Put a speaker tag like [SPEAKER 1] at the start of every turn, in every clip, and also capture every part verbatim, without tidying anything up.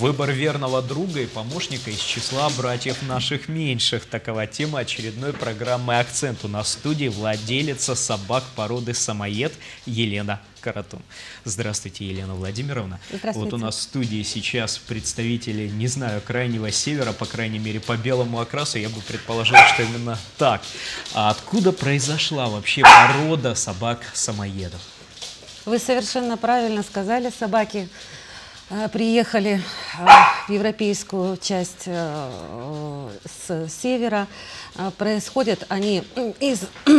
[SPEAKER 1] Выбор верного друга и помощника из числа братьев наших меньших. Такова тема очередной программы «Акцент». У нас в студии владелица собак породы самоед Елена Каратун. Здравствуйте, Елена Владимировна.
[SPEAKER 2] Здравствуйте.
[SPEAKER 1] Вот у нас в студии сейчас представители, не знаю, крайнего севера, по крайней мере, по белому окрасу. Я бы предположил, что именно так. А откуда произошла вообще порода собак-самоедов?
[SPEAKER 2] Вы совершенно правильно сказали, собаки э, приехали э, в европейскую часть э, с севера. Э, происходят они из,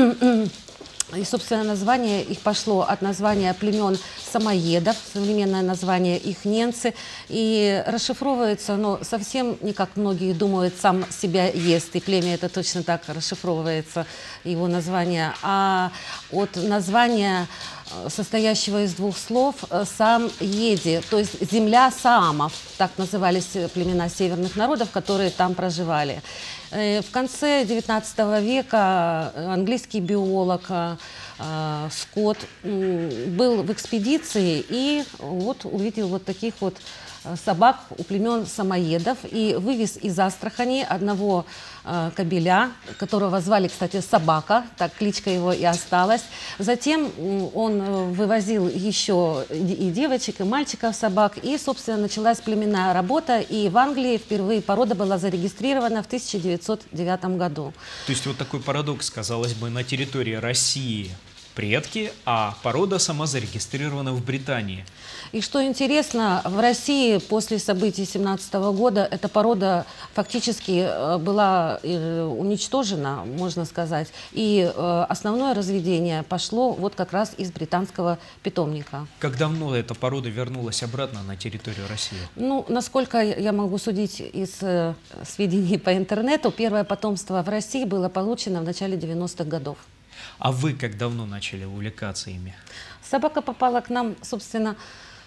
[SPEAKER 2] и, собственно, название их пошло от названия племен самоедов, современное название их ненцы, и расшифровывается оно совсем не как многие думают, сам себя ест, и племя это точно так расшифровывается, его название, а от названия, состоящего из двух слов, сам еди, то есть земля саамов, так назывались племена северных народов, которые там проживали. В конце девятнадцатого века английский биолог Скотт был в экспедиции и вот увидел вот таких вот собак у племен самоедов и вывез из Астрахани одного э, кобеля, которого звали, кстати, Собака, так кличка его и осталась. Затем он вывозил еще и девочек, и мальчиков собак, и, собственно, началась племенная работа, и в Англии впервые порода была зарегистрирована в тысяча девятьсот девятом году.
[SPEAKER 1] То есть вот такой парадокс, казалось бы, на территории России предки, а порода сама зарегистрирована в Британии.
[SPEAKER 2] И что интересно, в России после событий семнадцатого года эта порода фактически была уничтожена, можно сказать, и основное разведение пошло вот как раз из британского питомника.
[SPEAKER 1] Как давно эта порода вернулась обратно на территорию России?
[SPEAKER 2] Ну, насколько я могу судить из сведений по интернету, первое потомство в России было получено в начале девяностых годов.
[SPEAKER 1] А вы как давно начали увлекаться ими?
[SPEAKER 2] Собака попала к нам, собственно,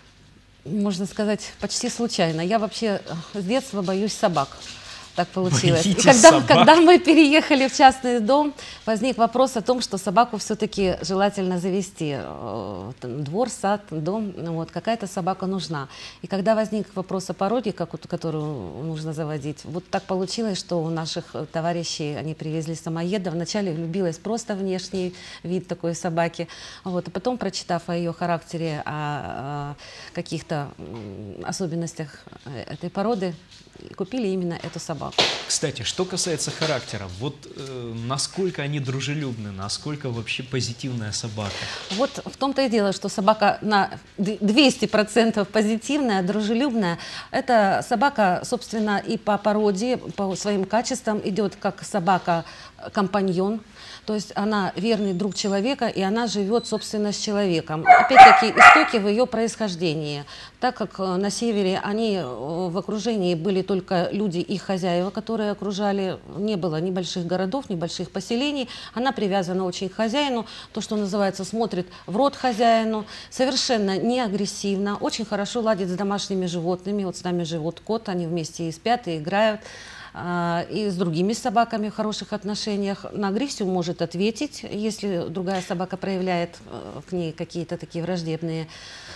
[SPEAKER 2] можно сказать, почти случайно. Я вообще с детства боюсь собак. Так получилось. И когда, когда мы переехали в частный дом, возник вопрос о том, что собаку все-таки желательно завести. Двор, сад, дом, вот, какая-то собака нужна. И когда возник вопрос о породе, как, которую нужно заводить, вот так получилось, что у наших товарищей, они привезли самоеда. Вначале влюбилась просто внешний вид такой собаки. Вот, а потом, прочитав о ее характере, о, о каких-то особенностях этой породы, купили именно эту собаку.
[SPEAKER 1] Кстати, что касается характера, вот э, насколько они дружелюбны, насколько вообще позитивная собака? Вот
[SPEAKER 2] в том-то и дело, что собака на двести процентов позитивная, дружелюбная. Эта собака, собственно, и по породе, по своим качествам идет как собака-компаньон. То есть она верный друг человека, и она живет, собственно, с человеком. Опять-таки, истоки в ее происхождении. Так как на севере они в окружении были только люди и хозяева, которые окружали, не было ни больших городов, ни больших поселений, она привязана очень к хозяину, то, что называется, смотрит в рот хозяину, совершенно не агрессивно, очень хорошо ладит с домашними животными. Вот с нами живут кот, они вместе и спят, и играют. И с другими собаками в хороших отношениях. На агрессию может ответить, если другая собака проявляет к ней какие-то такие враждебные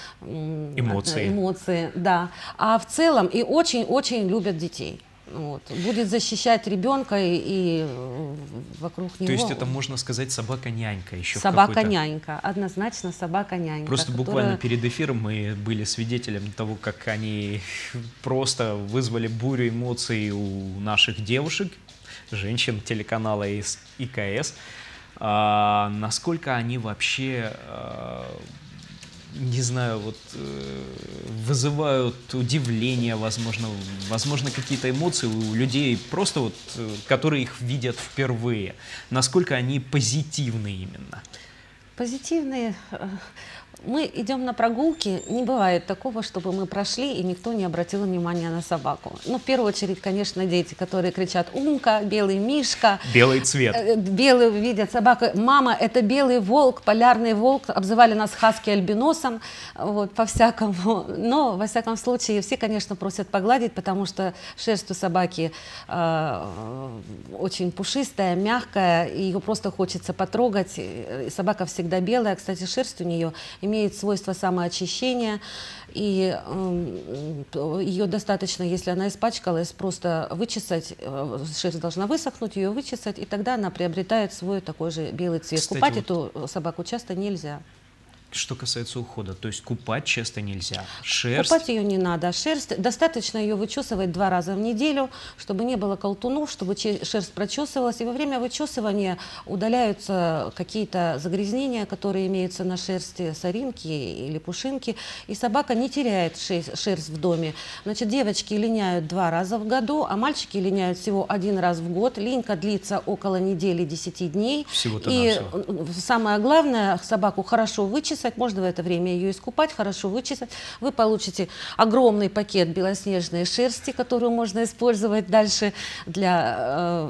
[SPEAKER 2] эмоции. эмоции да. А в целом и очень-очень любят детей. Вот. Будет защищать ребенка и, и вокруг него.
[SPEAKER 1] То есть это, можно сказать, собака-нянька еще?
[SPEAKER 2] Собака-нянька, однозначно собака-нянька.
[SPEAKER 1] Просто
[SPEAKER 2] которая...
[SPEAKER 1] буквально перед эфиром мы были свидетелями того, как они просто вызвали бурю эмоций у наших девушек, женщин телеканала И К С. А, насколько они вообще... А, не знаю, вот э, вызывают удивление, возможно, возможно какие-то эмоции у людей, просто вот, э, которые их видят впервые. Насколько они позитивны именно?
[SPEAKER 2] Позитивные. Мы идем на прогулки, не бывает такого, чтобы мы прошли и никто не обратил внимания на собаку. Ну, в первую очередь, конечно, дети, которые кричат «Умка», «Белый мишка».
[SPEAKER 1] Белый цвет.
[SPEAKER 2] Белый видят собаку. «Мама, это белый волк, полярный волк». Обзывали нас хаски-альбиносом, вот, по-всякому. Но, во всяком случае, все, конечно, просят погладить, потому что шерсть у собаки э, очень пушистая, мягкая, и ее просто хочется потрогать. И собака всегда белая. Кстати, шерсть у нее имеет свойство самоочищения. И э, ее достаточно, если она испачкалась, просто вычесать, э, шерсть должна высохнуть, ее вычесать, и тогда она приобретает свой такой же белый цвет.
[SPEAKER 1] Кстати,
[SPEAKER 2] Купать
[SPEAKER 1] вот...
[SPEAKER 2] эту собаку часто нельзя.
[SPEAKER 1] Что касается ухода, то есть купать часто нельзя. Шерсть...
[SPEAKER 2] Купать ее не надо. Шерсть, достаточно ее вычесывать два раза в неделю, чтобы не было колтунов, чтобы шерсть прочесывалась. И во время вычесывания удаляются какие-то загрязнения, которые имеются на шерсти, соринки или пушинки. И собака не теряет шерсть в доме. Значит, девочки линяют два раза в году, а мальчики линяют всего один раз в год. Линька длится около недели десяти дней.
[SPEAKER 1] Всего-то
[SPEAKER 2] и
[SPEAKER 1] навсего.
[SPEAKER 2] Самое главное, собаку хорошо вычесать. Можно в это время ее искупать, хорошо вычесать. Вы получите огромный пакет белоснежной шерсти, которую можно использовать дальше для,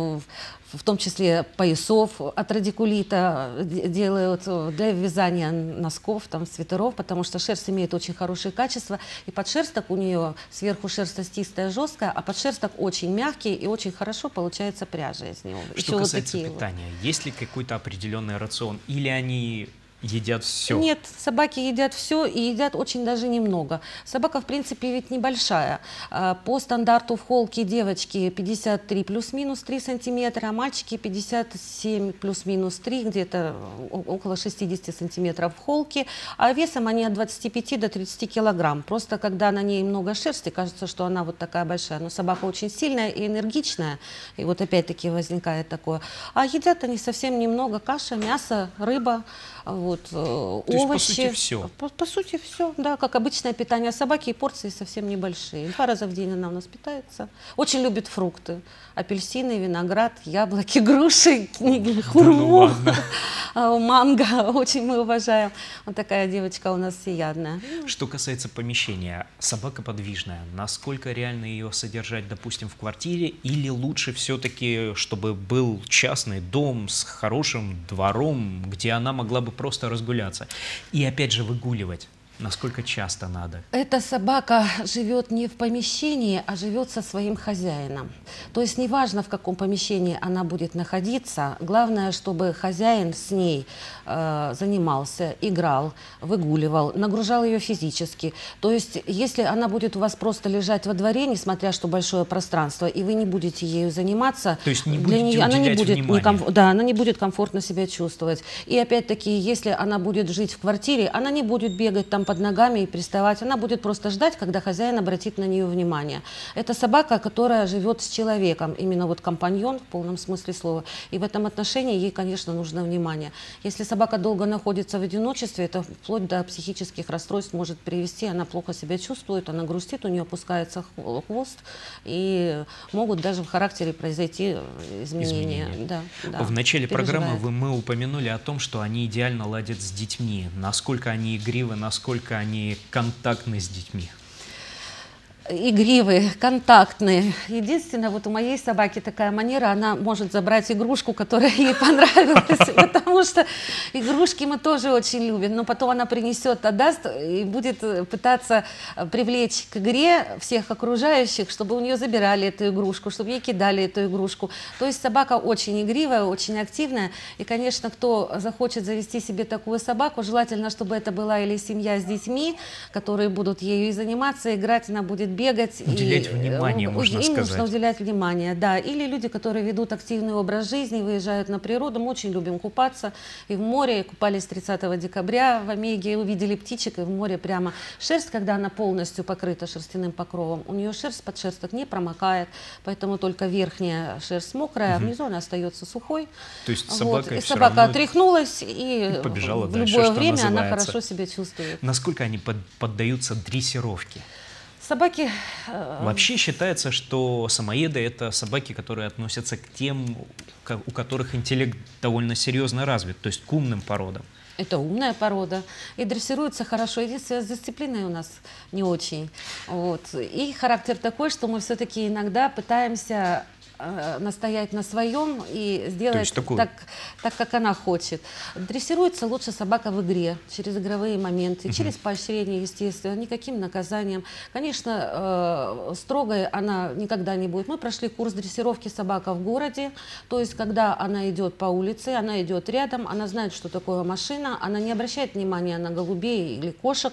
[SPEAKER 2] в том числе, поясов от радикулита, делают для вязания носков, там, свитеров, потому что шерсть имеет очень хорошие качества. И подшерсток у нее сверху шерстостистая, жесткая, а подшерсток очень мягкий и очень хорошо получается пряжа из него.
[SPEAKER 1] Что
[SPEAKER 2] Еще
[SPEAKER 1] касается
[SPEAKER 2] вот
[SPEAKER 1] питания,
[SPEAKER 2] вот.
[SPEAKER 1] есть ли какой-то определенный рацион или они... едят все?
[SPEAKER 2] Нет, собаки едят все и едят очень даже немного. Собака, в принципе, ведь небольшая. По стандарту в холке девочки пятьдесят три плюс-минус три сантиметра, а мальчики пятьдесят семь плюс-минус три, где-то около шестидесяти сантиметров в холке. А весом они от двадцати пяти до тридцати килограмм. Просто когда на ней много шерсти, кажется, что она вот такая большая. Но собака очень сильная и энергичная. И вот опять-таки возникает такое. А едят они совсем немного. Каша, мясо, рыба. Вот,
[SPEAKER 1] То
[SPEAKER 2] овощи.
[SPEAKER 1] есть, по сути, все.
[SPEAKER 2] По, по сути, все, да, как обычное питание собаки, и порции совсем небольшие. Два раза в день она у нас питается. Очень любит фрукты. Апельсины, виноград, яблоки, груши, хурму,
[SPEAKER 1] да ну
[SPEAKER 2] манго. Очень мы уважаем. Вот такая девочка у нас всеядная.
[SPEAKER 1] Что касается помещения, собака подвижная. Насколько реально ее содержать, допустим, в квартире? Или лучше все-таки, чтобы был частный дом с хорошим двором, где она могла бы просто разгуляться? И опять же выгуливать. Насколько часто надо?
[SPEAKER 2] Эта собака живет не в помещении, а живет со своим хозяином. То есть неважно, в каком помещении она будет находиться, главное, чтобы хозяин с ней э, занимался, играл, выгуливал, нагружал ее физически. То есть если она будет у вас просто лежать во дворе, несмотря что большое пространство, и вы не будете ею заниматься,
[SPEAKER 1] то есть не
[SPEAKER 2] для
[SPEAKER 1] будете
[SPEAKER 2] нее, она не будет некомф... да, она не будет комфортно себя чувствовать. И опять-таки, если она будет жить в квартире, она не будет бегать там под ногами и приставать, она будет просто ждать, когда хозяин обратит на нее внимание. Это собака, которая живет с человеком, именно вот компаньон в полном смысле слова. И в этом отношении ей, конечно, нужно внимание. Если собака долго находится в одиночестве, это вплоть до психических расстройств может привести, она плохо себя чувствует, она грустит, у нее опускается хвост, и могут даже в характере произойти изменения.
[SPEAKER 1] изменения.
[SPEAKER 2] Да, да,
[SPEAKER 1] в начале
[SPEAKER 2] переживает.
[SPEAKER 1] программы вы, мы упомянули о том, что они идеально ладят с детьми. Насколько они игривы, насколько они контактны с детьми?
[SPEAKER 2] Игривые, контактные. Единственное, вот у моей собаки такая манера, она может забрать игрушку, которая ей понравилась, потому что игрушки мы тоже очень любим, но потом она принесет, отдаст и будет пытаться привлечь к игре всех окружающих, чтобы у нее забирали эту игрушку, чтобы ей кидали эту игрушку. То есть собака очень игривая, очень активная, и, конечно, кто захочет завести себе такую собаку, желательно, чтобы это была или семья с детьми, которые будут ею заниматься, играть, она будет бегать.
[SPEAKER 1] Уделять
[SPEAKER 2] и,
[SPEAKER 1] внимание, можно
[SPEAKER 2] им
[SPEAKER 1] сказать.
[SPEAKER 2] нужно уделять внимание, да. Или люди, которые ведут активный образ жизни, выезжают на природу. Мы очень любим купаться и в море. Купались тридцатого декабря в Омеге, увидели птичек, и в море прямо шерсть, когда она полностью покрыта шерстяным покровом, у нее шерсть, подшерсток не промокает, поэтому только верхняя шерсть мокрая, угу. а внизу она остается сухой.
[SPEAKER 1] То есть собака,
[SPEAKER 2] вот.
[SPEAKER 1] все
[SPEAKER 2] собака
[SPEAKER 1] равно
[SPEAKER 2] отряхнулась, и,
[SPEAKER 1] и побежала
[SPEAKER 2] в
[SPEAKER 1] дальше,
[SPEAKER 2] любое
[SPEAKER 1] что
[SPEAKER 2] время
[SPEAKER 1] называется.
[SPEAKER 2] она хорошо себя чувствует.
[SPEAKER 1] Насколько они под, поддаются дрессировке?
[SPEAKER 2] Собаки...
[SPEAKER 1] Вообще считается, что самоеды – это собаки, которые относятся к тем, у которых интеллект довольно серьезно развит, то есть к умным породам.
[SPEAKER 2] Это умная порода и дрессируется хорошо. Единственное, с дисциплиной у нас не очень. Вот. И характер такой, что мы все-таки иногда пытаемся э, настоять на своем и сделать
[SPEAKER 1] такой...
[SPEAKER 2] так, так, как она хочет. Дрессируется лучше собака в игре, через игровые моменты, угу. через поощрение, естественно, никаким наказанием. Конечно, э, строгой она никогда не будет. Мы прошли курс дрессировки собака в городе, то есть когда она идет по улице, она идет рядом, она знает, что такое машина, она не обращает внимания на голубей или кошек,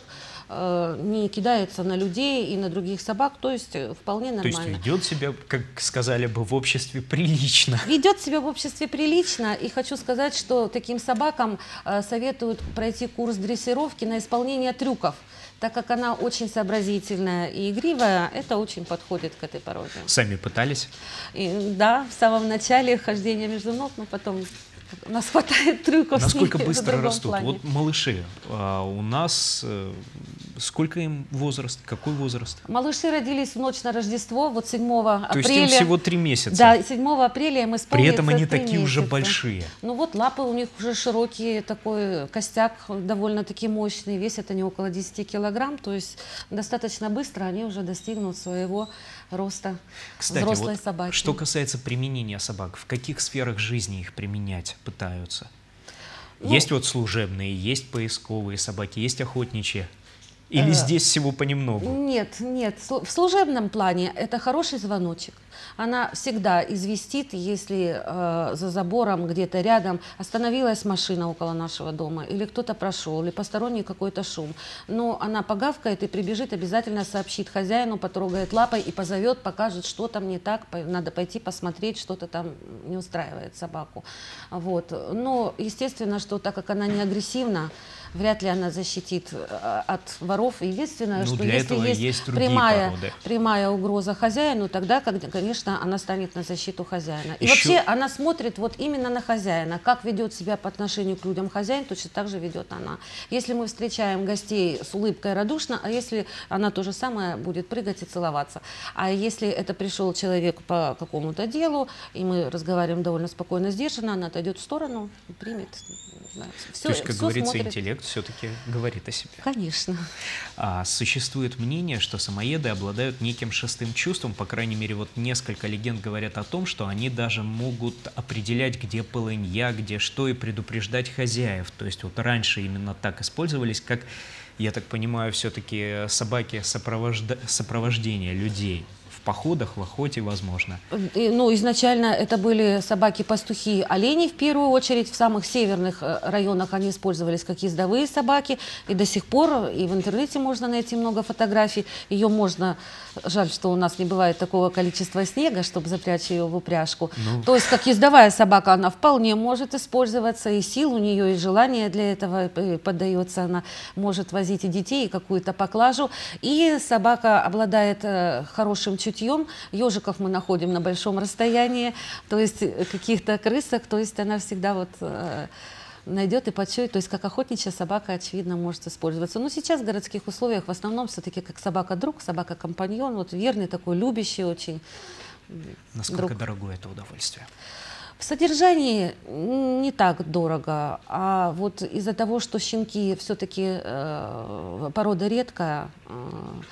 [SPEAKER 2] не кидается на людей и на других собак, то есть вполне нормально.
[SPEAKER 1] То есть ведет себя, как сказали бы, в обществе прилично.
[SPEAKER 2] Ведет себя в обществе прилично, и хочу сказать, что таким собакам советуют пройти курс дрессировки на исполнение трюков. Так как она очень сообразительная и игривая, это очень подходит к этой породе.
[SPEAKER 1] Сами пытались?
[SPEAKER 2] И, да, в самом начале хождения между ног, но потом... У нас хватает трюков.
[SPEAKER 1] Насколько быстро растут?
[SPEAKER 2] Плане.
[SPEAKER 1] Вот малыши. А у нас э, сколько им возраст? Какой возраст?
[SPEAKER 2] Малыши родились в ночь на Рождество, вот седьмого апреля.
[SPEAKER 1] То есть им всего три месяца?
[SPEAKER 2] Да, седьмого апреля им исполнится
[SPEAKER 1] При этом они такие
[SPEAKER 2] месяца.
[SPEAKER 1] уже большие.
[SPEAKER 2] Ну вот лапы у них уже широкие, такой костяк довольно-таки мощный, весят они около десяти килограмм, то есть достаточно быстро они уже достигнут своего роста.
[SPEAKER 1] Кстати,
[SPEAKER 2] взрослой
[SPEAKER 1] вот
[SPEAKER 2] собаки.
[SPEAKER 1] Что касается применения собак, в каких сферах жизни их применять пытаются? Ну, есть вот служебные, есть поисковые собаки, есть охотничьи. Или э, здесь всего понемногу?
[SPEAKER 2] Нет, нет. В служебном плане это хороший звоночек. Она всегда известит, если э, за забором где-то рядом остановилась машина около нашего дома, или кто-то прошел, или посторонний какой-то шум. Но она погавкает и прибежит, обязательно сообщит хозяину, потрогает лапой и позовет, покажет, что там не так, надо пойти посмотреть, что-то там не устраивает собаку. Вот. Но естественно, что так как она не агрессивна, вряд ли она защитит от воров. Единственное,
[SPEAKER 1] ну,
[SPEAKER 2] что
[SPEAKER 1] для
[SPEAKER 2] если
[SPEAKER 1] этого
[SPEAKER 2] есть,
[SPEAKER 1] есть
[SPEAKER 2] прямая, прямая угроза хозяину, тогда, конечно, она станет на защиту хозяина. И
[SPEAKER 1] Еще...
[SPEAKER 2] вообще она смотрит вот именно на хозяина. Как ведет себя по отношению к людям хозяин, точно так же ведет она. Если мы встречаем гостей с улыбкой радушно, а если она то же самое будет прыгать и целоваться. А если это пришел человек по какому-то делу, и мы разговариваем довольно спокойно, сдержанно, она отойдет в сторону и примет. Да. Все,
[SPEAKER 1] то есть, как говорится,
[SPEAKER 2] смотрит.
[SPEAKER 1] Интеллект все-таки говорит о себе.
[SPEAKER 2] Конечно.
[SPEAKER 1] А, существует мнение, что самоеды обладают неким шестым чувством, по крайней мере, вот несколько легенд говорят о том, что они даже могут определять, где полынья, где что, и предупреждать хозяев. То есть вот раньше именно так использовались, как, я так понимаю, все-таки собаки сопровожда... сопровождения людей. В походах, в охоте, возможно.
[SPEAKER 2] Ну, изначально это были собаки-пастухи оленей, в первую очередь. В самых северных районах они использовались как ездовые собаки. И до сих пор, и в интернете можно найти много фотографий. Ее можно... Жаль, что у нас не бывает такого количества снега, чтобы запрячь ее в упряжку. Ну... То есть, как ездовая собака, она вполне может использоваться. И сил у нее, и желание для этого поддается. Она может возить и детей, и какую-то поклажу. И собака обладает хорошим чувством. Ежиков мы находим на большом расстоянии, то есть каких-то крысок, то есть она всегда вот э, найдет и почует, то есть как охотничья собака, очевидно, может использоваться. Но сейчас в городских условиях в основном все-таки как собака-друг, собака-компаньон, вот верный такой, любящий очень.
[SPEAKER 1] Насколько
[SPEAKER 2] друг.
[SPEAKER 1] Дорогое это удовольствие?
[SPEAKER 2] В содержании не так дорого, а вот из-за того, что щенки все-таки э, порода редкая, э,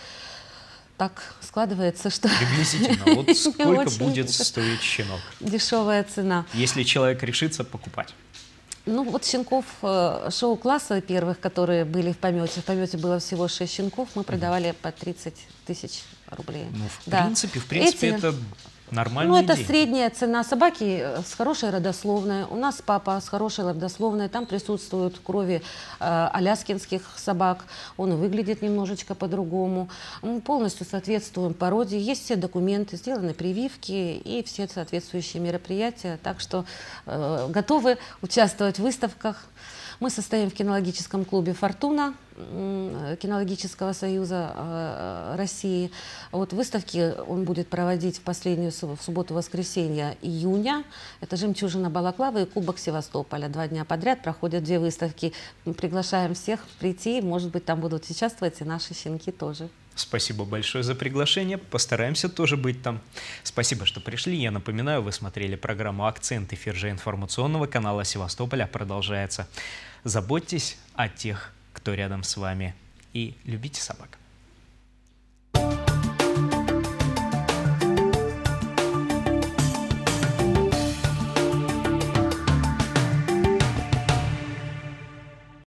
[SPEAKER 2] так складывается, что...
[SPEAKER 1] Приблизительно. Вот сколько будет стоить щенок?
[SPEAKER 2] Дешевая цена.
[SPEAKER 1] Если человек решится покупать.
[SPEAKER 2] Ну вот щенков э, шоу-класса первых, которые были в помете, в помете было всего шесть щенков, мы продавали по тридцать тысяч рублей.
[SPEAKER 1] Ну, в
[SPEAKER 2] да.
[SPEAKER 1] принципе, в принципе, Эти... это... Нормальный
[SPEAKER 2] Ну, это
[SPEAKER 1] день.
[SPEAKER 2] Средняя цена собаки с хорошей родословной. У нас папа с хорошей родословной. Там присутствуют крови э, аляскинских собак. Он выглядит немножечко по-другому. Мы полностью соответствуем породе. Есть все документы, сделаны прививки и все соответствующие мероприятия. Так что э, готовы участвовать в выставках. Мы состоим в кинологическом клубе «Фортуна», кинологического союза России. Вот выставки он будет проводить в последнюю в субботу-воскресенье июня. Это «Жемчужина Балаклавы» и Кубок Севастополя. Два дня подряд проходят две выставки. Мы приглашаем всех прийти. Может быть, там будут участвовать и наши щенки тоже.
[SPEAKER 1] Спасибо большое за приглашение. Постараемся тоже быть там. Спасибо, что пришли. Я напоминаю, вы смотрели программу «Акцент». Эфир же информационного канала Севастополя продолжается. Заботьтесь о тех, кто рядом с вами, и любите собак.